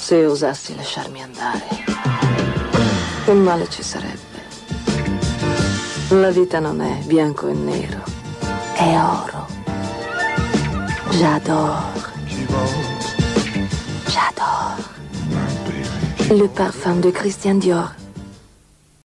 Se osassi lasciarmi andare, che male ci sarebbe? La vita non è bianco e nero, è oro. J'adore. J'adore. Le parfum de Christian Dior.